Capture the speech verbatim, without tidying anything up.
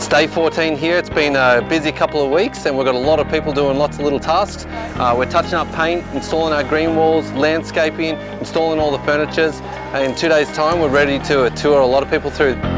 It's day fourteen here. It's been a busy couple of weeks and we've got a lot of people doing lots of little tasks. Uh, we're touching up paint, installing our green walls, landscaping, installing all the furniture. In two days' time we're ready to tour a lot of people through